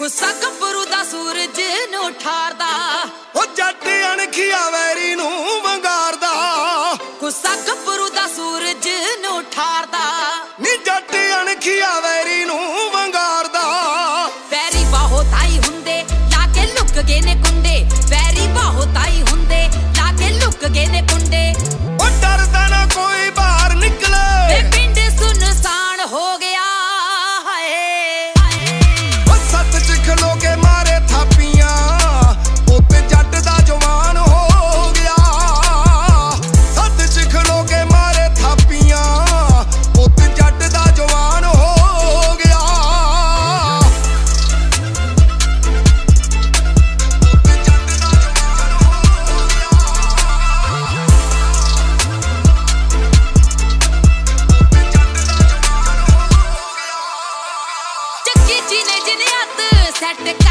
ਗੁੱਸਾ ਗੱਭਰੂ ਦਾ ਸੂਰਜ ਨੂੰ ਠਾਰਦਾ, ਉਹ ਜੱਟ ਅਣਖੀਆ ਵੈਰੀ ਨੂੰ ਵੰਗਾਰਦਾ। ਗੁੱਸਾ ਗੱਭਰੂ ਦਾ ਸੂਰਜ ਨੂੰ ਠਾਰਦਾ, ਨੀ ਜੱਟ ਅਣਖੀਆ ਵੈਰੀ ਨੂੰ ਵੰਗਾਰਦਾ। ਵੈਰੀ ਬਾਹੋ ਤਾਈ ਹੁੰਦੇ ਲਾ ਕੇ ਲੁੱਕ ਗਏ ਨੇ ਕੁੰਡੇ, ਵੈਰੀ ਬਾਹੋ ਤਾਈ ਹੁੰਦੇ ਲਾ ਕੇ ਲੁੱਕ ਗਏ ਨੇ ਕੁੰਡੇ। ਉਹ ਡਰਦਾ ਨਾ ਕੋਈ ਬਾਹਰ ਨਿਕਲੇ, ਵੇ ਪਿੰਡ ਸੁਨਸਾਨ ਹੋ ਗਿਆ। ਉਹ ਸੱਤ ਚ ਖਲੋ ਕੇ ਮਾਰੇ ਥਾਪੀਆਂ, ਉੱਤੇ ਜੱਟ ਦਾ ਜਵਾਨ ਹੋ ਗਿਆ। ਸੱਤ ਚ ਖਲੋ ਕੇ ਮਾਰੇ ਥਾਪੀਆਂ, ਉੱਤੇ ਜੱਟ ਦਾ ਜਵਾਨ ਹੋ ਗਿਆ। ਉੱਤੇ ਜੱਟ ਦਾ ਜਵਾਨ ਹੋ ਗਿਆ। ਉੱਤੇ ਜੱਟ ਦਾ ਜਵਾਨ ਹੋ ਗਿਆ। ਚੱਕੀ ਜੀ ਨੇ ਜਿਹਨੇ ਹੱਥ ਸੈੱਟ